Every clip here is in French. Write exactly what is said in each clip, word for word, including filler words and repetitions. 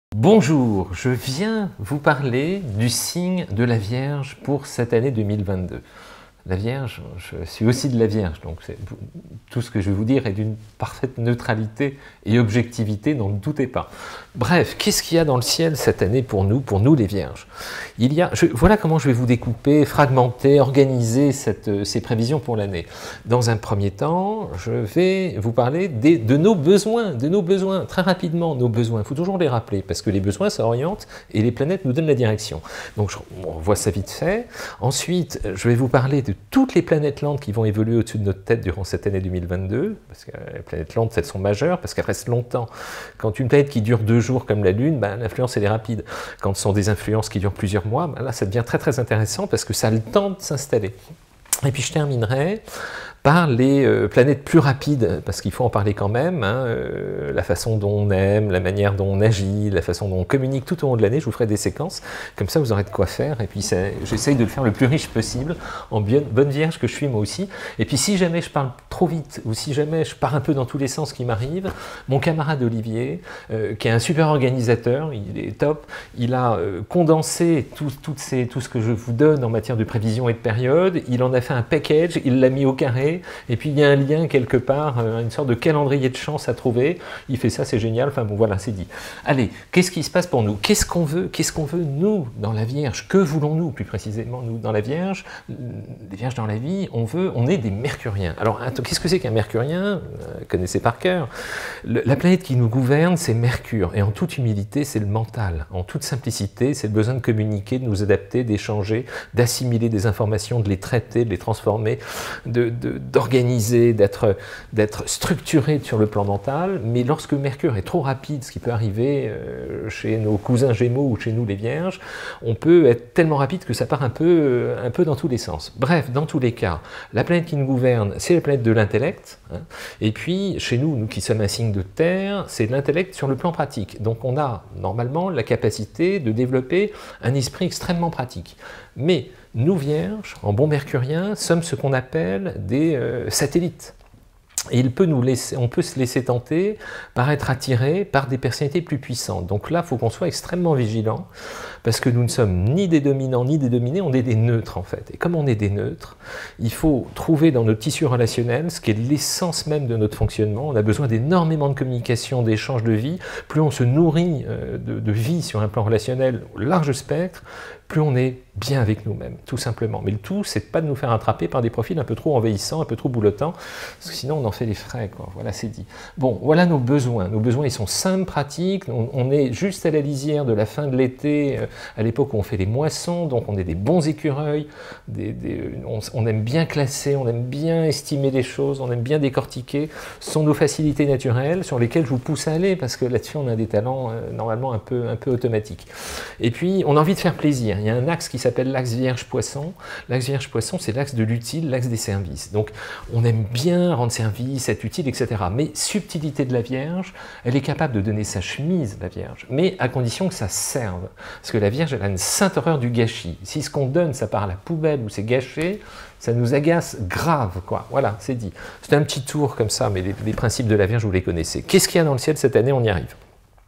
Bonjour, je viens vous parler du signe de la Vierge pour cette année deux mille vingt-deux. La Vierge, je suis aussi de la Vierge, donc tout ce que je vais vous dire est d'une parfaite neutralité et objectivité, n'en doutez pas. Bref, qu'est-ce qu'il y a dans le ciel cette année pour nous, pour nous les Vierges? Il y a, je, voilà comment je vais vous découper, fragmenter, organiser cette, ces prévisions pour l'année. Dans un premier temps, je vais vous parler des, de nos besoins, de nos besoins, très rapidement, nos besoins. Il faut toujours les rappeler, parce que les besoins, ça oriente et les planètes nous donnent la direction. Donc, je, on voit ça vite fait. Ensuite, je vais vous parler de toutes les planètes lentes qui vont évoluer au-dessus de notre tête durant cette année deux mille vingt-deux, parce que les planètes lentes, elles sont majeures, parce qu'elles restent longtemps. Quand une planète qui dure deux jours comme la Lune, ben, l'influence elle est rapide. Quand ce sont des influences qui durent plusieurs mois, ben, là ça devient très très intéressant parce que ça a le temps de s'installer. Et puis je terminerai par les euh, planètes plus rapides, parce qu'il faut en parler quand même, hein, euh, la façon dont on aime, la manière dont on agit, la façon dont on communique tout au long de l'année. Je vous ferai des séquences, comme ça vous aurez de quoi faire, et puis j'essaye de le faire le plus riche possible, en bien, bonne vierge que je suis moi aussi. Et puis si jamais je parle trop vite, ou si jamais je pars un peu dans tous les sens qui m'arrivent, mon camarade Olivier, euh, qui est un super organisateur, il est top, il a euh, condensé tout, tout, ces, tout ce que je vous donne en matière de prévision et de période, il en a fait un package, il l'a mis au carré, et puis il y a un lien quelque part, une sorte de calendrier de chance à trouver. Il fait ça, c'est génial. Enfin bon, voilà, c'est dit. Allez, qu'est-ce qui se passe pour nous? Qu'est-ce qu'on veut? Qu'est-ce qu'on veut, nous, dans la Vierge? Que voulons-nous, plus précisément, nous, dans la Vierge? Les Vierges dans la vie, on veut, on est des Mercuriens. Alors, qu'est-ce que c'est qu'un Mercurien? Vous connaissez par cœur. Le, la planète qui nous gouverne, c'est Mercure. Et en toute humilité, c'est le mental. En toute simplicité, c'est le besoin de communiquer, de nous adapter, d'échanger, d'assimiler des informations, de les traiter, de les transformer, de, de d'organiser, d'être structuré sur le plan mental, mais lorsque Mercure est trop rapide, ce qui peut arriver euh, chez nos cousins Gémeaux ou chez nous les Vierges, on peut être tellement rapide que ça part un peu, euh, un peu dans tous les sens. Bref, dans tous les cas, la planète qui nous gouverne, c'est la planète de l'intellect, hein, et puis chez nous, nous qui sommes un signe de terre, c'est l'intellect sur le plan pratique. Donc on a normalement la capacité de développer un esprit extrêmement pratique. Mais nous, Vierges, en bon mercurien, sommes ce qu'on appelle des euh, satellites. Et il peut nous laisser, on peut se laisser tenter par être attiré par des personnalités plus puissantes. Donc là, il faut qu'on soit extrêmement vigilant, parce que nous ne sommes ni des dominants ni des dominés, on est des neutres en fait. Et comme on est des neutres, il faut trouver dans notre tissu relationnel ce qui est l'essence même de notre fonctionnement. On a besoin d'énormément de communication, d'échanges de vie. Plus on se nourrit de, de vie sur un plan relationnel au large spectre, plus on est bien avec nous-mêmes, tout simplement. Mais le tout, c'est pas de nous faire attraper par des profils un peu trop envahissants, un peu trop boulotants, parce que sinon on en fait les frais, quoi. Voilà, c'est dit. Bon, voilà nos besoins. Nos besoins, ils sont simples, pratiques. On, on est juste à la lisière de la fin de l'été, euh, à l'époque où on fait les moissons, donc on est des bons écureuils, des, des, on, on aime bien classer, on aime bien estimer les choses, on aime bien décortiquer. Ce sont nos facilités naturelles sur lesquelles je vous pousse à aller, parce que là-dessus, on a des talents euh, normalement un peu, un peu automatiques. Et puis, on a envie de faire plaisir. Il y a un axe qui s'appelle l'axe Vierge-Poisson. L'axe Vierge-Poisson, c'est l'axe de l'utile, l'axe des services. Donc, on aime bien rendre service, être utile, et cetera. Mais subtilité de la Vierge, elle est capable de donner sa chemise, la Vierge, mais à condition que ça serve. Parce que la Vierge, elle a une sainte horreur du gâchis. Si ce qu'on donne, ça part à la poubelle ou c'est gâché, ça nous agace grave, quoi. Voilà, c'est dit. C'est un petit tour comme ça, mais les, les principes de la Vierge, vous les connaissez. Qu'est-ce qu'il y a dans le ciel cette année? On y arrive.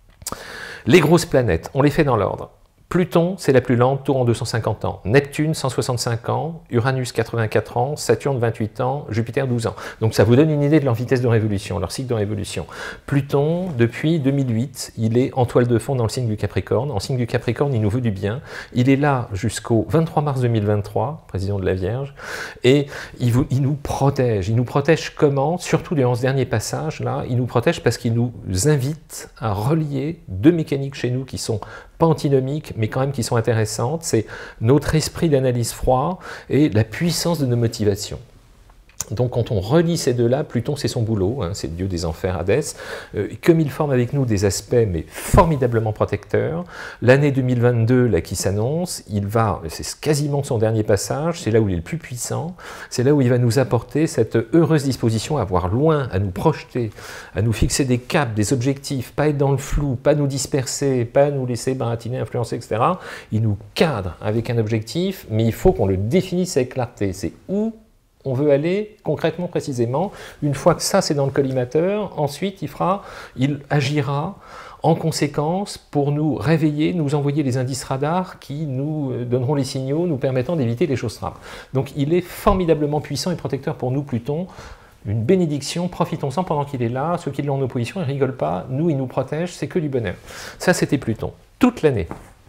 Les grosses planètes, on les fait dans l'ordre. Pluton, c'est la plus lente, tourne en deux cent cinquante ans. Neptune, cent soixante-cinq ans. Uranus, quatre-vingt-quatre ans. Saturne, vingt-huit ans. Jupiter, douze ans. Donc ça vous donne une idée de leur vitesse de révolution, leur cycle de révolution. Pluton, depuis deux mille huit, il est en toile de fond dans le signe du Capricorne. En signe du Capricorne, il nous veut du bien. Il est là jusqu'au vingt-trois mars deux mille vingt-trois, président de la Vierge, et il, vous, il nous protège. Il nous protège comment? Surtout durant ce dernier passage-là, il nous protège parce qu'il nous invite à relier deux mécaniques chez nous qui sont pas antinomiques, mais quand même qui sont intéressantes, c'est notre esprit d'analyse froid et la puissance de nos motivations. Donc quand on relie ces deux-là, Pluton c'est son boulot, hein, c'est le dieu des enfers, Hadès, euh, comme il forme avec nous des aspects mais formidablement protecteurs, l'année deux mille vingt-deux là, qui s'annonce, il va, c'est quasiment son dernier passage, c'est là où il est le plus puissant, c'est là où il va nous apporter cette heureuse disposition à voir loin, à nous projeter, à nous fixer des caps, des objectifs, pas être dans le flou, pas nous disperser, pas nous laisser baratiner, influencer, et cetera. Il nous cadre avec un objectif, mais il faut qu'on le définisse avec clarté, c'est où on veut aller concrètement, précisément. Une fois que ça, c'est dans le collimateur, ensuite, il fera, il agira en conséquence pour nous réveiller, nous envoyer les indices radars qui nous donneront les signaux nous permettant d'éviter les choses graves. Donc il est formidablement puissant et protecteur pour nous, Pluton. Une bénédiction, profitons-en pendant qu'il est là. Ceux qui l'ont en opposition, ils ne rigolent pas. Nous, il nous protège, c'est que du bonheur. Ça, c'était Pluton, toute l'année.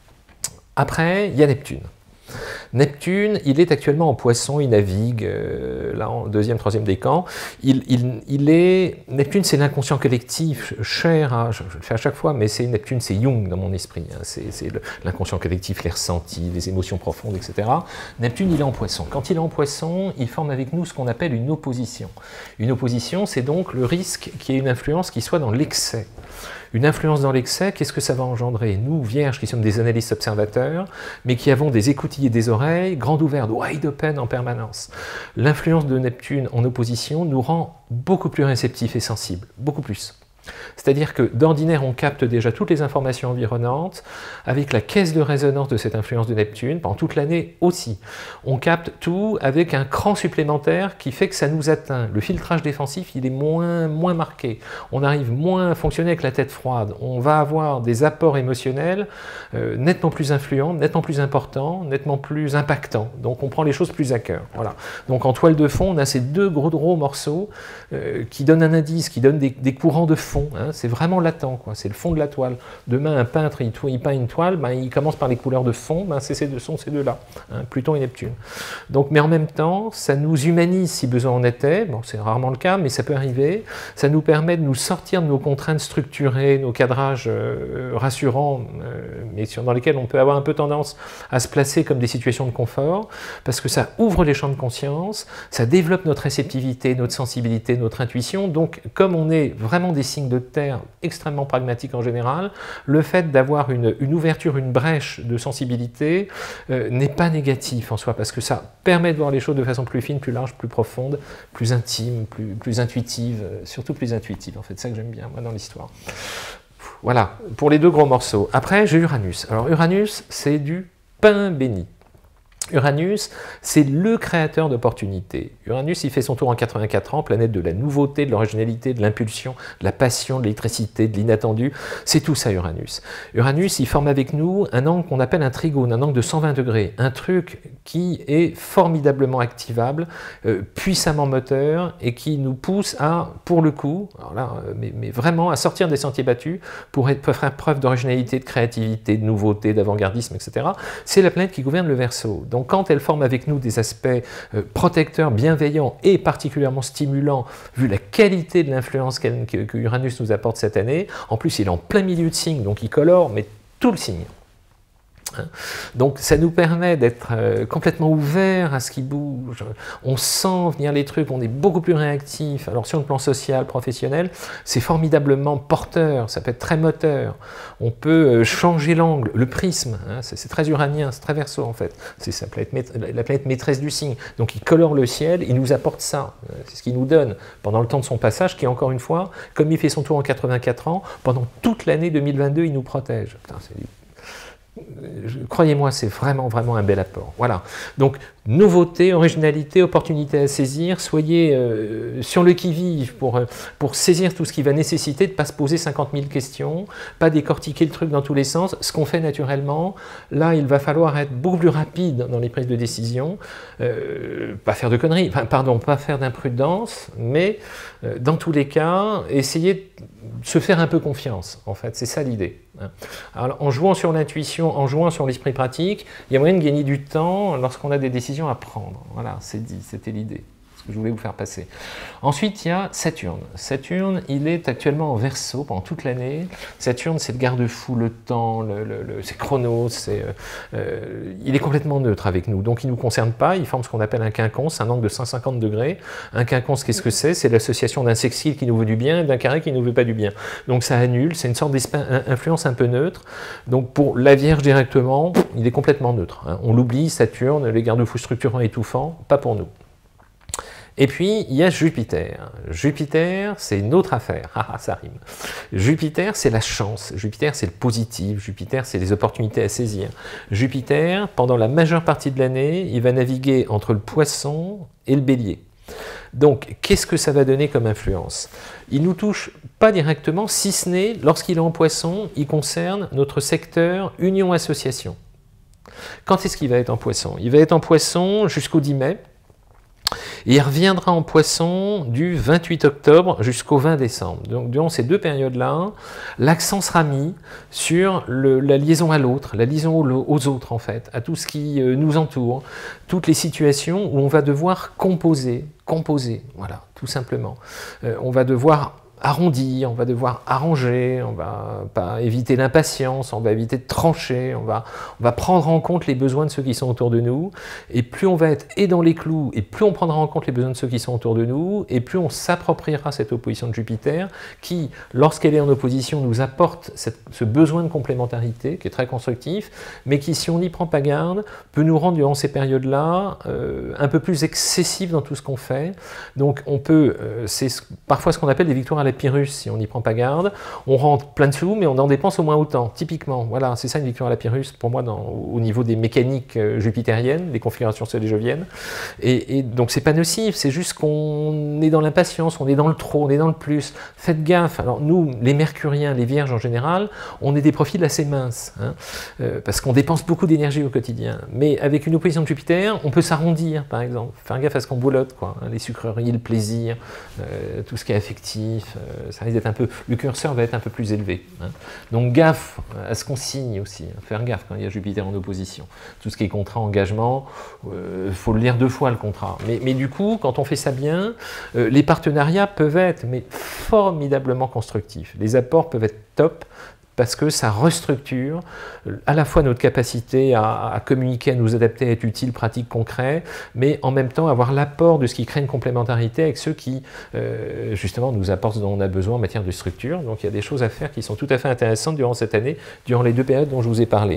Après, il y a Neptune. Neptune, il est actuellement en Poisson, il navigue, euh, là en deuxième, troisième décan. Il, il, il est, Neptune, c'est l'inconscient collectif, cher, à, je, je le fais à chaque fois, mais c'est Neptune, c'est Jung dans mon esprit. Hein, c'est l'inconscient collectif, les ressentis, les émotions profondes, et cetera. Neptune, il est en Poisson. Quand il est en Poisson, il forme avec nous ce qu'on appelle une opposition. Une opposition, c'est donc le risque qu'il y ait une influence qui soit dans l'excès. Une influence dans l'excès, qu'est-ce que ça va engendrer? Nous, vierges, qui sommes des analystes observateurs, mais qui avons des écoutilles et des oreilles grandes ouvertes, wide open en permanence. L'influence de Neptune en opposition nous rend beaucoup plus réceptifs et sensibles, beaucoup plus. C'est-à-dire que d'ordinaire, on capte déjà toutes les informations environnantes, avec la caisse de résonance de cette influence de Neptune, pendant toute l'année aussi. On capte tout avec un cran supplémentaire qui fait que ça nous atteint. Le filtrage défensif, il est moins, moins marqué. On arrive moins à fonctionner avec la tête froide. On va avoir des apports émotionnels euh, nettement plus influents, nettement plus importants, nettement plus impactants. Donc on prend les choses plus à cœur. Voilà. Donc en toile de fond, on a ces deux gros, gros morceaux euh, qui donnent un indice, qui donnent des, des courants de fond. Hein, c'est vraiment latent, c'est le fond de la toile. Demain, un peintre, il, il peint une toile, ben, il commence par les couleurs de fond, ben, c'est ces deux, sont ces deux-là, hein, Pluton et Neptune. Donc, mais en même temps, ça nous humanise si besoin en était, bon, c'est rarement le cas, mais ça peut arriver, ça nous permet de nous sortir de nos contraintes structurées, nos cadrages euh, rassurants, euh, mais sur, dans lesquels on peut avoir un peu tendance à se placer comme des situations de confort, parce que ça ouvre les champs de conscience, ça développe notre réceptivité, notre sensibilité, notre intuition, donc comme on est vraiment des signes de terre extrêmement pragmatique en général, le fait d'avoir une, une ouverture, une brèche de sensibilité euh, n'est pas négatif en soi, parce que ça permet de voir les choses de façon plus fine, plus large, plus profonde, plus intime, plus, plus intuitive, euh, surtout plus intuitive, en fait, c'est ça que j'aime bien, moi, dans l'histoire. Voilà, pour les deux gros morceaux. Après, j'ai Uranus. Alors, Uranus, c'est du pain béni. Uranus, c'est le créateur d'opportunités. Uranus, il fait son tour en quatre-vingt-quatre ans, planète de la nouveauté, de l'originalité, de l'impulsion, de la passion, de l'électricité, de l'inattendu. C'est tout ça, Uranus. Uranus, il forme avec nous un angle qu'on appelle un trigone, un angle de cent vingt degrés, un truc qui est formidablement activable, euh, puissamment moteur, et qui nous pousse à, pour le coup, alors là, mais, mais vraiment à sortir des sentiers battus pour, être, pour faire preuve d'originalité, de créativité, de nouveauté, d'avant-gardisme, et cetera. C'est la planète qui gouverne le Verseau. Donc quand elle forme avec nous des aspects euh, protecteurs, bienveillants et particulièrement stimulants, vu la qualité de l'influence que, que Uranus nous apporte cette année, en plus il est en plein milieu de signe, donc il colore, mais tout le signe. Donc ça nous permet d'être euh, complètement ouverts à ce qui bouge, on sent venir les trucs, on est beaucoup plus réactif. Alors sur le plan social, professionnel, c'est formidablement porteur, ça peut être très moteur, on peut changer l'angle, le prisme, hein, c'est très uranien, c'est très Verseau en fait, c'est la planète maîtresse du signe, donc il colore le ciel, il nous apporte ça, c'est ce qu'il nous donne pendant le temps de son passage, qui encore une fois, comme il fait son tour en quatre-vingt-quatre ans, pendant toute l'année deux mille vingt-deux, il nous protège. Putain, c'est du... Croyez-moi, c'est vraiment, vraiment un bel apport. Voilà. Donc, nouveauté, originalité, opportunité à saisir. Soyez euh, sur le qui-vive pour, pour saisir tout ce qui va nécessiter de ne pas se poser cinquante mille questions, pas décortiquer le truc dans tous les sens, ce qu'on fait naturellement. Là, il va falloir être beaucoup plus rapide dans les prises de décision, euh, pas faire de conneries, enfin, pardon, pas faire d'imprudence, mais euh, dans tous les cas, essayer de se faire un peu confiance, en fait, c'est ça l'idée. Alors, en jouant sur l'intuition, en jouant sur l'esprit pratique, il y a moyen de gagner du temps lorsqu'on a des décisions à prendre. Voilà, c'est dit, c'était l'idée, ce que je voulais vous faire passer. Ensuite, il y a Saturne. Saturne, il est actuellement en Verseau pendant toute l'année. Saturne, c'est le garde-fou, le temps, le, le, le, c'est Chronos, c'est, euh, il est complètement neutre avec nous, donc il ne nous concerne pas, il forme ce qu'on appelle un quinconce, un angle de cent cinquante degrés. Un quinconce, qu'est-ce que c'est? C'est l'association d'un sextile qui nous veut du bien et d'un carré qui ne nous veut pas du bien. Donc ça annule, c'est une sorte d'influence un peu neutre. Donc pour la Vierge directement, il est complètement neutre. Hein. On l'oublie, Saturne, les garde-fous structurants étouffants, pas pour nous. Et puis, il y a Jupiter. Jupiter, c'est une autre affaire. Ah, ça rime. Jupiter, c'est la chance. Jupiter, c'est le positif. Jupiter, c'est les opportunités à saisir. Jupiter, pendant la majeure partie de l'année, il va naviguer entre le Poisson et le Bélier. Donc, qu'est-ce que ça va donner comme influence? Il ne nous touche pas directement, si ce n'est, lorsqu'il est en Poisson, il concerne notre secteur Union-Association. Quand est-ce qu'il va être en Poisson? Il va être en Poisson jusqu'au dix mai, et il reviendra en Poisson du vingt-huit octobre jusqu'au vingt décembre. Donc, durant ces deux périodes-là, l'accent sera mis sur le, la liaison à l'autre, la liaison aux, aux autres, en fait, à tout ce qui euh, nous entoure, toutes les situations où on va devoir composer, composer, voilà, tout simplement. Euh, on va devoir arrondir, on va devoir arranger, on va pas éviter l'impatience, on va éviter de trancher, on va, on va prendre en compte les besoins de ceux qui sont autour de nous, et plus on va être et dans les clous, et plus on prendra en compte les besoins de ceux qui sont autour de nous, et plus on s'appropriera cette opposition de Jupiter, qui, lorsqu'elle est en opposition, nous apporte cette, ce besoin de complémentarité, qui est très constructif, mais qui, si on n'y prend pas garde, peut nous rendre, durant ces périodes-là, euh, un peu plus excessif dans tout ce qu'on fait. Donc on peut, euh, c'est parfois ce qu'on appelle des victoires à la Pyrrhus, si on n'y prend pas garde. On rentre plein de sous, mais on en dépense au moins autant, typiquement. Voilà, c'est ça une victoire à la Pyrrhus, pour moi, dans, au niveau des mécaniques euh, jupitériennes, des configurations soléjoviennes. Et, et donc, c'est pas nocif, c'est juste qu'on est dans l'impatience, on est dans le trop, on est dans le plus. Faites gaffe. Alors, nous, les mercuriens, les vierges en général, on est des profils assez minces, hein, euh, parce qu'on dépense beaucoup d'énergie au quotidien. Mais avec une opposition de Jupiter, on peut s'arrondir, par exemple. Faire gaffe à ce qu'on boulotte, quoi, hein, les sucreries, le plaisir, euh, tout ce qui est affectif. Euh, ça risque d'être un peu, le curseur va être un peu plus élevé. Hein. Donc gaffe à ce qu'on signe aussi, hein. Faire gaffe quand il y a Jupiter en opposition. Tout ce qui est contrat, engagement, il euh, faut le lire deux fois le contrat. Mais, mais du coup, quand on fait ça bien, euh, les partenariats peuvent être mais formidablement constructifs. Les apports peuvent être top, parce que ça restructure à la fois notre capacité à, à communiquer, à nous adapter, à être utile, pratique, concret, mais en même temps avoir l'apport de ce qui crée une complémentarité avec ceux qui, euh, justement, nous apportent ce dont on a besoin en matière de structure. Donc il y a des choses à faire qui sont tout à fait intéressantes durant cette année, durant les deux périodes dont je vous ai parlé.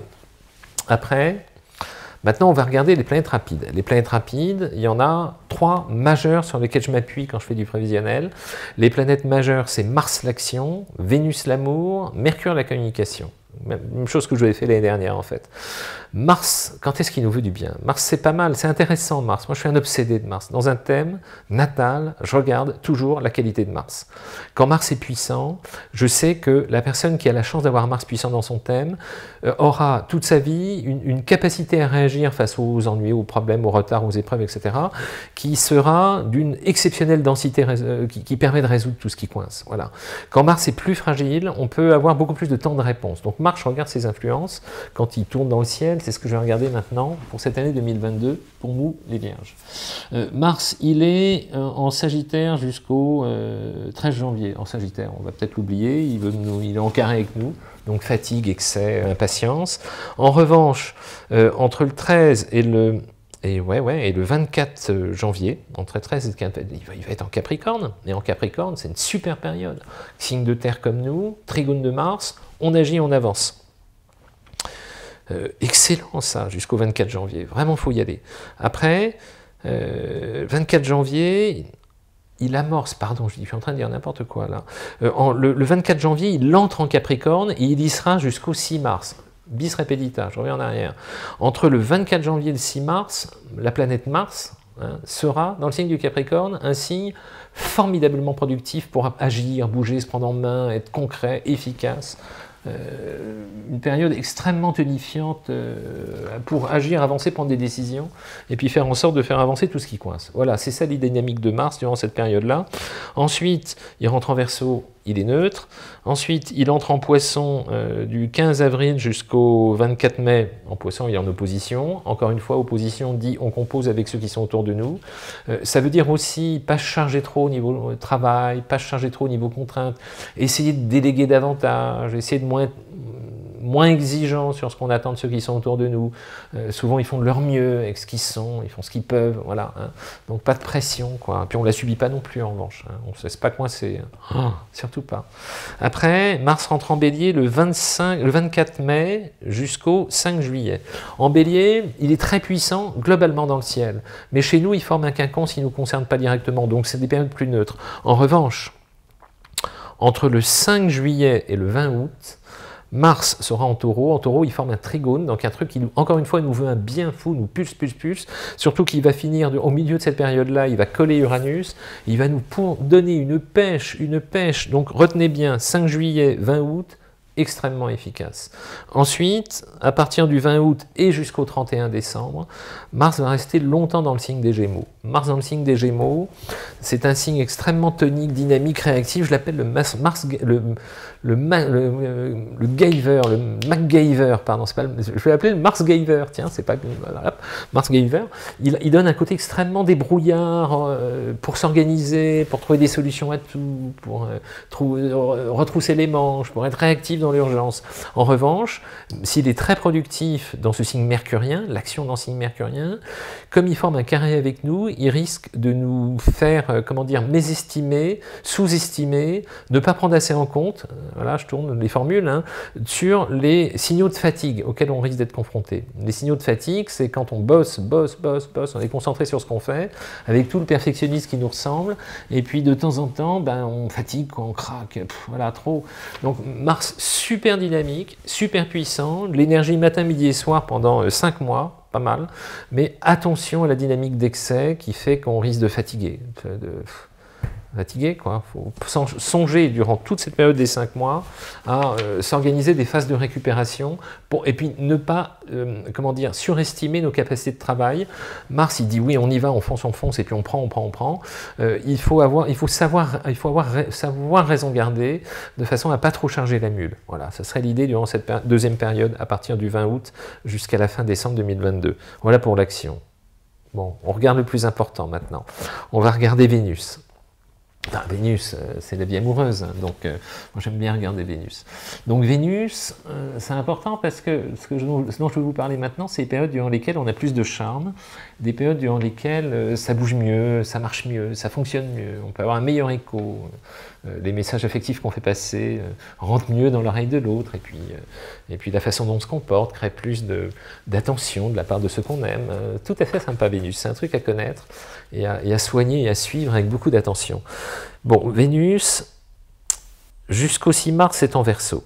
Après, maintenant, on va regarder les planètes rapides. Les planètes rapides, il y en a trois majeures sur lesquelles je m'appuie quand je fais du prévisionnel. Les planètes majeures, c'est Mars l'action, Vénus l'amour, Mercure la communication. Même chose que je vous avais fait l'année dernière, en fait. Mars, quand est-ce qu'il nous veut du bien? Mars, c'est pas mal, c'est intéressant, Mars. Moi, je suis un obsédé de Mars. Dans un thème natal, je regarde toujours la qualité de Mars. Quand Mars est puissant, je sais que la personne qui a la chance d'avoir Mars puissant dans son thème euh, aura toute sa vie une, une capacité à réagir face aux ennuis, aux problèmes, aux retards, aux épreuves, et cetera, qui sera d'une exceptionnelle densité, euh, qui, qui permet de résoudre tout ce qui coince. Voilà. Quand Mars est plus fragile, on peut avoir beaucoup plus de temps de réponse. Donc Mars, je regarde ses influences quand il tourne dans le ciel. C'est ce que je vais regarder maintenant pour cette année deux mille vingt-deux, pour nous, les Vierges. Euh, Mars, il est euh, en Sagittaire jusqu'au euh, treize janvier. En Sagittaire, on va peut-être l'oublier, il, il est en carré avec nous, donc fatigue, excès, impatience. En revanche, euh, entre le treize et le, et ouais, ouais, et le vingt-quatre janvier, entre treize et le vingt-quatre, il va, il va être en Capricorne. Et en Capricorne, c'est une super période. Signe de terre comme nous, trigone de Mars, on agit, on avance. Euh, excellent ça, jusqu'au vingt-quatre janvier. Vraiment, il faut y aller. Après, euh, vingt-quatre janvier, il amorce, pardon, je suis en train de dire n'importe quoi là. Euh, en, le, le vingt-quatre janvier, il entre en Capricorne et il y sera jusqu'au six mars. Bis repetita, je reviens en arrière. Entre le vingt-quatre janvier et le six mars, la planète Mars hein, sera, dans le signe du Capricorne, un signe formidablement productif pour agir, bouger, se prendre en main, être concret, efficace. Euh, une période extrêmement tonifiante euh, pour agir, avancer, prendre des décisions et puis faire en sorte de faire avancer tout ce qui coince. Voilà, c'est ça les dynamiques de Mars durant cette période-là. Ensuite, il rentre en Verseau, il est neutre. Ensuite, il entre en Poisson euh, du quinze avril jusqu'au vingt-quatre mai. En Poisson, il est en opposition. Encore une fois, opposition dit on compose avec ceux qui sont autour de nous. Euh, ça veut dire aussi pas se charger trop au niveau travail, pas se charger trop au niveau contraintes, essayer de déléguer davantage, essayer de moins, moins exigeant sur ce qu'on attend de ceux qui sont autour de nous. Euh, souvent, ils font de leur mieux avec ce qu'ils sont, ils font ce qu'ils peuvent, voilà. Hein. Donc, pas de pression, quoi. Puis, on ne la subit pas non plus, en revanche. Hein. On ne se laisse pas coincer. Hein. Oh, surtout pas. Après, Mars rentre en Bélier le, vingt-cinq, le vingt-quatre mai jusqu'au cinq juillet. En Bélier, il est très puissant, globalement dans le ciel. Mais chez nous, il forme un quinconce qui ne nous concerne pas directement. Donc, c'est des périodes plus neutres. En revanche, entre le cinq juillet et le vingt août, Mars sera en taureau. En taureau, il forme un trigone, donc un truc qui, encore une fois, nous veut un bien fou, nous pulse, pulse, pulse. Surtout qu'il va finir, de, au milieu de cette période-là, il va coller Uranus. Il va nous donner une pêche, une pêche. Donc retenez bien, cinq juillet, vingt août, extrêmement efficace. Ensuite, à partir du vingt août et jusqu'au trente et un décembre, Mars va rester longtemps dans le signe des Gémeaux. Mars dans le signe des Gémeaux, c'est un signe extrêmement tonique, dynamique, réactif. Je l'appelle le Mars, Mars le, le, le, le Guyver, le MacGyver, pardon, c'est pas le, je vais l'appeler le Mars Guyver, tiens, c'est pas voilà, Mars Guyver. Il, il donne un côté extrêmement débrouillard euh, pour s'organiser, pour trouver des solutions à tout, pour euh, trou, euh, retrousser les manches, pour être réactif dans l'urgence. En revanche, s'il est très productif dans ce signe mercurien, l'action dans le signe mercurien, comme il forme un carré avec nous, il risque de nous faire, euh, comment dire, mésestimer, sous-estimer, ne pas prendre assez en compte, euh, voilà, je tourne les formules, hein, sur les signaux de fatigue auxquels on risque d'être confronté. Les signaux de fatigue, c'est quand on bosse, bosse, bosse, bosse, on est concentré sur ce qu'on fait, avec tout le perfectionnisme qui nous ressemble, et puis de temps en temps, ben, on fatigue, on craque, pff, voilà, trop. Donc Mars, super dynamique, super puissant, l'énergie matin, midi et soir pendant cinq mois, pas mal, mais attention à la dynamique d'excès qui fait qu'on risque de fatiguer, de fatiguer quoi. Il faut songer durant toute cette période des cinq mois à euh, s'organiser des phases de récupération pour, et puis ne pas, euh, comment dire, surestimer nos capacités de travail. Mars, il dit oui, on y va, on fonce, on fonce, et puis on prend, on prend, on prend. Euh, il faut avoir, il faut savoir, il faut avoir, savoir raison garder de façon à pas trop charger la mule. Voilà, ça serait l'idée durant cette péri- deuxième période à partir du vingt août jusqu'à la fin décembre deux mille vingt-deux. Voilà pour l'action. Bon, on regarde le plus important maintenant. On va regarder Vénus. Enfin, Vénus, euh, c'est la vie amoureuse, hein, donc euh, moi j'aime bien regarder Vénus. Donc Vénus, euh, c'est important parce que ce, que je, ce dont je vais vous parler maintenant, c'est les périodes durant lesquelles on a plus de charme, des périodes durant lesquelles euh, ça bouge mieux, ça marche mieux, ça fonctionne mieux, on peut avoir un meilleur écho, euh, les messages affectifs qu'on fait passer euh, rentrent mieux dans l'oreille de l'autre, et puis, euh, et puis la façon dont on se comporte crée plus d'attention de, de la part de ceux qu'on aime. Euh, tout à fait sympa Vénus, c'est un truc à connaître et à, et à soigner et à suivre avec beaucoup d'attention. Bon, Vénus, jusqu'au six mars, c'est en Verseau.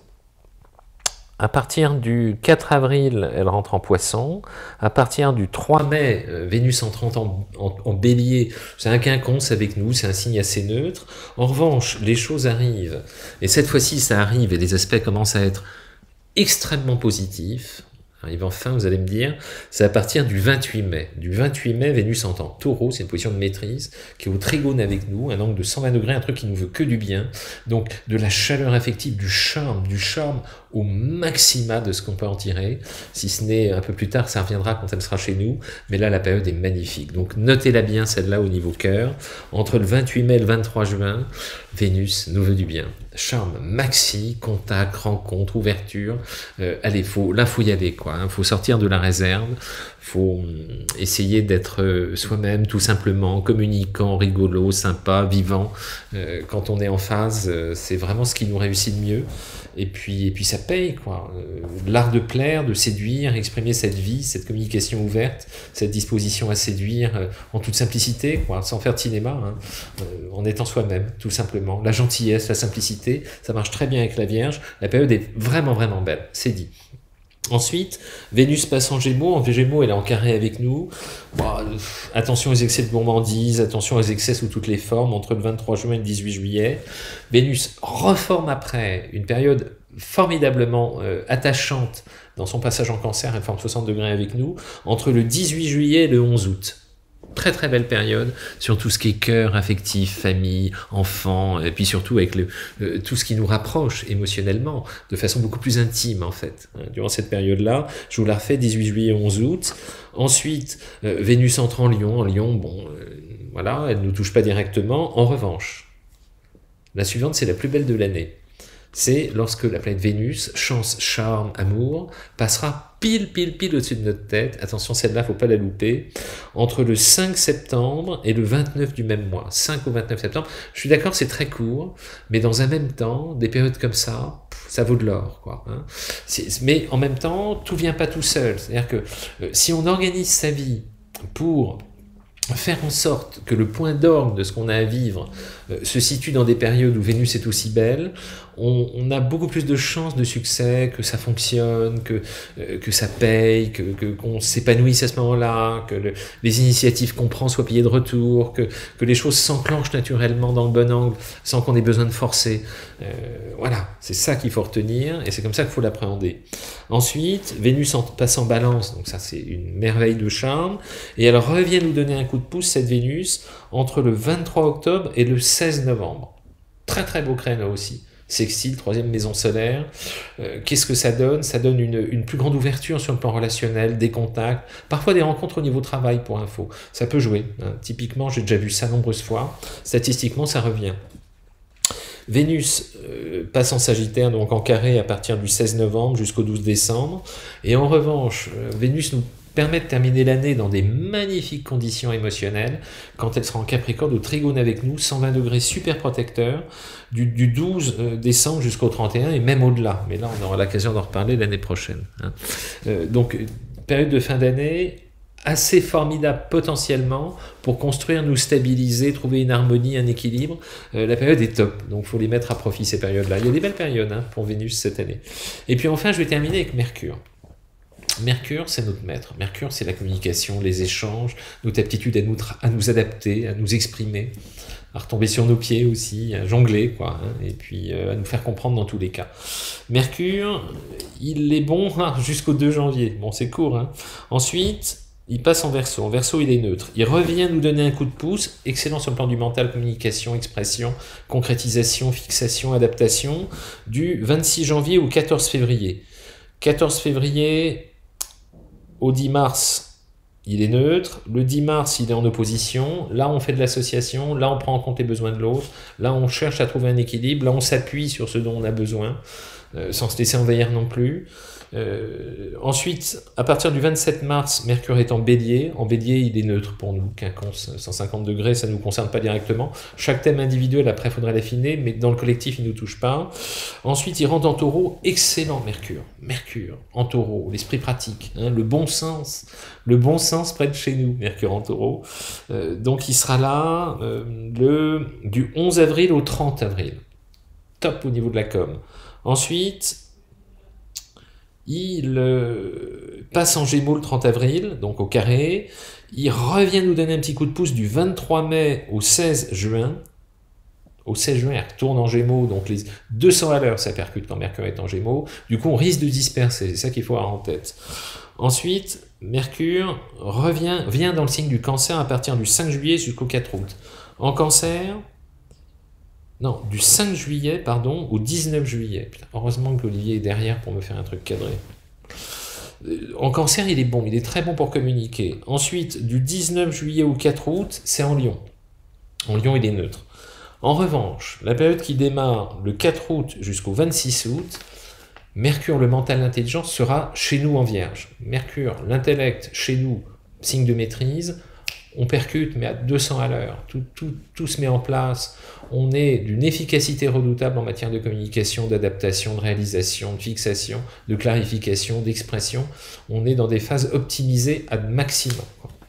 À partir du quatre avril, elle rentre en Poisson. À partir du trois mai, Vénus entre en, en, en Bélier. C'est un quinconce avec nous, c'est un signe assez neutre. En revanche, les choses arrivent. Et cette fois-ci, ça arrive et les aspects commencent à être extrêmement positifs. Arrive enfin, vous allez me dire, c'est à partir du vingt-huit mai. Du vingt-huit mai, Vénus entre en Taureau, c'est une position de maîtrise, qui est au trigone avec nous, un angle de cent vingt degrés, un truc qui nous veut que du bien. Donc, de la chaleur affective, du charme, du charme au maxima de ce qu'on peut en tirer. Si ce n'est un peu plus tard, ça reviendra quand elle sera chez nous, mais là, la période est magnifique. Donc, notez-la bien, celle-là, au niveau cœur. Entre le vingt-huit mai et le vingt-trois juin, Vénus nous veut du bien. Charme maxi, contact, rencontre, ouverture. Euh, allez, faut, là, faut y aller, quoi. Il faut sortir de la réserve, il faut essayer d'être soi-même, tout simplement, communicant, rigolo, sympa, vivant. Euh, quand on est en phase, euh, c'est vraiment ce qui nous réussit de mieux. Et puis, et puis ça paye, quoi. Euh, L'art de plaire, de séduire, exprimer cette vie, cette communication ouverte, cette disposition à séduire euh, en toute simplicité, quoi, sans faire de cinéma, hein, euh, en étant soi-même, tout simplement. La gentillesse, la simplicité, ça marche très bien avec la Vierge. La période est vraiment, vraiment belle, c'est dit. Ensuite, Vénus passe en Gémeaux. En Gémeaux, elle est en carré avec nous. Bon, euh, attention aux excès de gourmandise, attention aux excès sous toutes les formes, entre le vingt-trois juin et le dix-huit juillet. Vénus reforme après une période formidablement euh, attachante dans son passage en Cancer, elle forme soixante degrés avec nous, entre le dix-huit juillet et le onze août. Très très belle période sur tout ce qui est cœur, affectif, famille, enfants, et puis surtout avec le, euh, tout ce qui nous rapproche émotionnellement, de façon beaucoup plus intime en fait. Durant cette période-là, je vous la refais, dix-huit juillet, onze août. Ensuite, euh, Vénus entre en Lion. En Lion, bon, euh, voilà, elle ne nous touche pas directement. En revanche, la suivante, c'est la plus belle de l'année. C'est lorsque la planète Vénus, chance, charme, amour, passera pile, pile, pile au-dessus de notre tête. Attention, celle-là, faut pas la louper. Entre le cinq septembre et le vingt-neuf du même mois. cinq au vingt-neuf septembre. Je suis d'accord, c'est très court, mais dans un même temps, des périodes comme ça, ça vaut de l'or, quoi. Hein. Mais en même temps, tout vient pas tout seul. C'est-à-dire que euh, si on organise sa vie pour faire en sorte que le point d'orgue de ce qu'on a à vivre euh, se situe dans des périodes où Vénus est aussi belle, on, on a beaucoup plus de chances de succès, que ça fonctionne, que, euh, que ça paye, que, que, qu'on s'épanouisse à ce moment-là, que le, les initiatives qu'on prend soient payées de retour, que, que les choses s'enclenchent naturellement dans le bon angle sans qu'on ait besoin de forcer. Euh, voilà, c'est ça qu'il faut retenir et c'est comme ça qu'il faut l'appréhender. Ensuite, Vénus en, passe en balance, donc ça c'est une merveille de charme, et elle revient nous donner un coup de pouce, cette Vénus, entre le vingt-trois octobre et le seize novembre. Très très beau créneau aussi. Sextile, troisième maison solaire. Euh, Qu'est-ce que ça donne? Ça donne une, une plus grande ouverture sur le plan relationnel, des contacts, parfois des rencontres au niveau travail pour info. Ça peut jouer. Hein. Typiquement, j'ai déjà vu ça nombreuses fois. Statistiquement, ça revient. Vénus euh, passe en Sagittaire, donc en carré à partir du seize novembre jusqu'au douze décembre. Et en revanche, euh, Vénus nous permet de terminer l'année dans des magnifiques conditions émotionnelles quand elle sera en Capricorne au trigone avec nous, cent vingt degrés super protecteur, du, du douze décembre jusqu'au trente et un et même au-delà. Mais là, on aura l'occasion d'en reparler l'année prochaine. Hein. Euh, donc, période de fin d'année assez formidable potentiellement pour construire, nous stabiliser, trouver une harmonie, un équilibre. Euh, la période est top, donc il faut les mettre à profit ces périodes-là. Il y a des belles périodes hein, pour Vénus cette année. Et puis enfin, je vais terminer avec Mercure. Mercure, c'est notre maître. Mercure, c'est la communication, les échanges, notre aptitude à nous, à nous adapter, à nous exprimer, à retomber sur nos pieds aussi, à jongler, quoi, hein, et puis euh, à nous faire comprendre dans tous les cas. Mercure, il est bon hein, jusqu'au deux janvier. Bon, c'est court. Hein. Ensuite, il passe en Verseau. En Verseau, il est neutre. Il revient nous donner un coup de pouce, excellent sur le plan du mental, communication, expression, concrétisation, fixation, adaptation, du vingt-six janvier au quatorze février. quatorze février au dix mars, il est neutre. Le dix mars, il est en opposition. Là, on fait de l'association. Là, on prend en compte les besoins de l'autre. Là, on cherche à trouver un équilibre. Là, on s'appuie sur ce dont on a besoin, euh, sans se laisser envahir non plus. Euh, ensuite, à partir du vingt-sept mars, Mercure est en Bélier. En Bélier, il est neutre pour nous. Quinconce, cent cinquante degrés, ça ne nous concerne pas directement. Chaque thème individuel, après, il faudrait l'affiner, mais dans le collectif, il ne nous touche pas. Ensuite, il rentre en Taureau. Excellent, Mercure. Mercure en Taureau, l'esprit pratique, hein, le bon sens. Le bon sens près de chez nous, Mercure en Taureau. Euh, donc, il sera là euh, le, du onze avril au trente avril. Top au niveau de la com. Ensuite, il euh, passe en Gémeaux le trente avril, donc au carré. Il revient nous donner un petit coup de pouce du vingt-trois mai au seize juin. Au seize juin, il retourne en Gémeaux, donc les deux cents à l'heure, ça percute quand Mercure est en Gémeaux. Du coup, on risque de disperser, c'est ça qu'il faut avoir en tête. Ensuite, Mercure revient, vient dans le signe du Cancer à partir du cinq juillet jusqu'au quatre août. En Cancer... Non, du cinq juillet, pardon, au dix-neuf juillet. Putain, heureusement que Olivier est derrière pour me faire un truc cadré. En Cancer, il est bon, il est très bon pour communiquer. Ensuite, du dix-neuf juillet au quatre août, c'est en Lion. En Lion, il est neutre. En revanche, la période qui démarre le quatre août jusqu'au vingt-six août, Mercure, le mental, l'intelligence, sera chez nous en Vierge. Mercure, l'intellect, chez nous, signe de maîtrise. On percute, mais à deux cents à l'heure. Tout, tout, tout se met en place. On est d'une efficacité redoutable en matière de communication, d'adaptation, de réalisation, de fixation, de clarification, d'expression. On est dans des phases optimisées à maximum.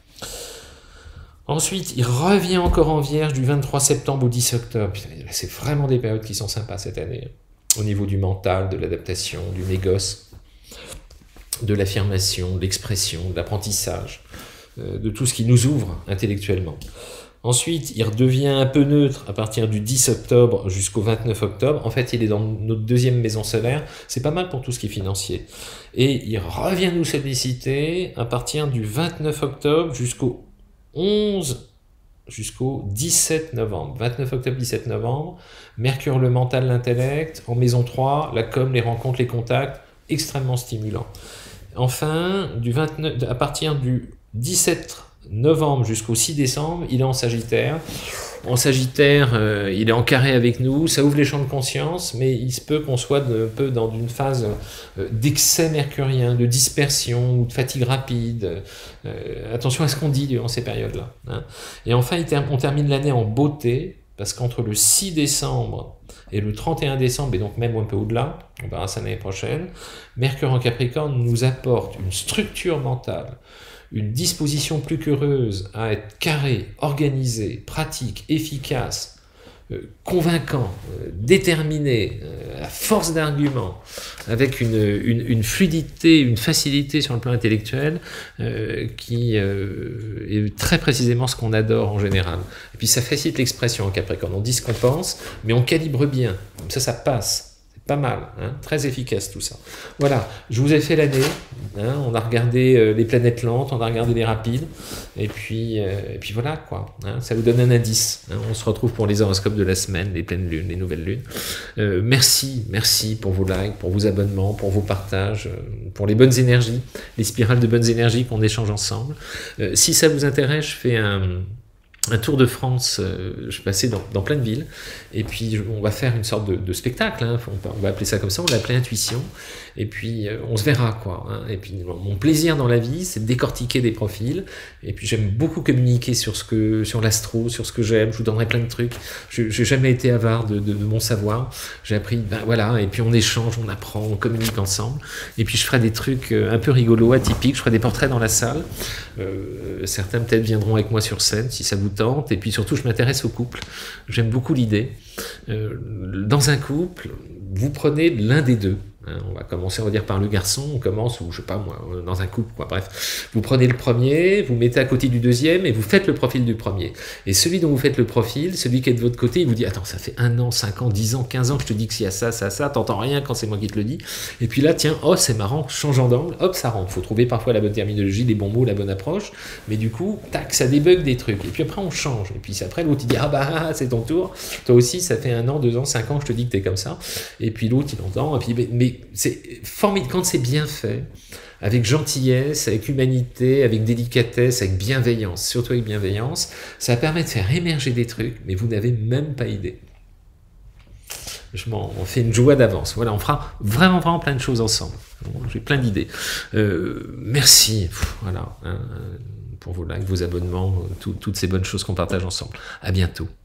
Ensuite, il revient encore en Vierge du vingt-trois septembre au dix octobre. C'est vraiment des périodes qui sont sympas cette année. Au niveau du mental, de l'adaptation, du négoce, de l'affirmation, de l'expression, de l'apprentissage, de tout ce qui nous ouvre intellectuellement. Ensuite, il redevient un peu neutre à partir du dix octobre jusqu'au vingt-neuf octobre. En fait, il est dans notre deuxième maison solaire. C'est pas mal pour tout ce qui est financier. Et il revient nous solliciter à partir du vingt-neuf octobre jusqu'au onze, jusqu'au dix-sept novembre. vingt-neuf octobre, dix-sept novembre. Mercure, le mental, l'intellect. En maison trois, la com, les rencontres, les contacts. Extrêmement stimulant. Enfin, du vingt-neuf, à partir du dix-sept novembre jusqu'au six décembre, il est en Sagittaire. En Sagittaire, euh, il est en carré avec nous, ça ouvre les champs de conscience, mais il se peut qu'on soit un peu dans une phase euh, d'excès mercurien, de dispersion ou de fatigue rapide. Euh, attention à ce qu'on dit durant ces périodes-là. Hein. Et enfin, il ter- on termine l'année en beauté, parce qu'entre le six décembre et le trente et un décembre, et donc même un peu au-delà, on verra ça l'année prochaine, Mercure en Capricorne nous apporte une structure mentale, une disposition plus qu'heureuse à être carré, organisé, pratique, efficace, euh, convaincant, euh, déterminé, euh, à force d'arguments, avec une, une, une fluidité, une facilité sur le plan intellectuel, euh, qui euh, est très précisément ce qu'on adore en général. Et puis ça facilite l'expression en Capricorne. On dit ce qu'on pense, mais on calibre bien. Comme ça, ça passe. Pas mal, hein, très efficace tout ça. Voilà, je vous ai fait l'année, hein, on a regardé euh, les planètes lentes, on a regardé les rapides, et puis, euh, et puis voilà quoi, hein, ça vous donne un indice. Hein, on se retrouve pour les horoscopes de la semaine, les pleines lunes, les nouvelles lunes. Euh, merci, merci pour vos likes, pour vos abonnements, pour vos partages, euh, pour les bonnes énergies, les spirales de bonnes énergies qu'on échange ensemble. Euh, si ça vous intéresse, je fais un... un tour de France, euh, je passais dans, dans plein de villes, et puis on va faire une sorte de, de spectacle, hein, on, on va appeler ça comme ça, on l'a appelé Intuition, et puis euh, on se verra, quoi. Hein, et puis mon plaisir dans la vie, c'est de décortiquer des profils, et puis j'aime beaucoup communiquer sur ce que, sur l'astro, sur ce que j'aime, je vous donnerai plein de trucs, je n'ai jamais été avare de, de, de mon savoir, j'ai appris, ben voilà, et puis on échange, on apprend, on communique ensemble, et puis je ferai des trucs un peu rigolos, atypiques, je ferai des portraits dans la salle, euh, certains peut-être viendront avec moi sur scène, si ça vous tente, et puis surtout je m'intéresse au couple, j'aime beaucoup l'idée. Euh, dans un couple, vous prenez l'un des deux, hein, on va commencer on va dire par le garçon, on commence, ou je sais pas moi, dans un couple, quoi, bref, vous prenez le premier, vous mettez à côté du deuxième, et vous faites le profil du premier, et celui dont vous faites le profil, celui qui est de votre côté, il vous dit, attends, ça fait un an, cinq ans, dix ans, quinze ans que je te dis que s'il y a ça, ça, ça, t'entends rien quand c'est moi qui te le dis, et puis là, tiens, oh c'est marrant, changeant d'angle, hop, ça rentre, faut trouver parfois la bonne terminologie, les bons mots, la bonne approche, mais du coup, tac, ça débug des trucs, et puis après on change, et puis après l'autre il dit, ah bah c'est ton tour, toi aussi ça fait un an, deux ans, cinq ans que je te dis que t'es comme ça, et puis l'autre il entend, et puis, mais, mais c'est formidable, quand c'est bien fait, avec gentillesse, avec humanité, avec délicatesse, avec bienveillance, surtout avec bienveillance, ça permet de faire émerger des trucs, mais vous n'avez même pas idée. Je m'en fais une joie d'avance. Voilà, on fera vraiment, vraiment plein de choses ensemble. J'ai plein d'idées. Euh, merci, voilà, hein, pour vos likes, vos abonnements, tout, toutes ces bonnes choses qu'on partage ensemble. À bientôt.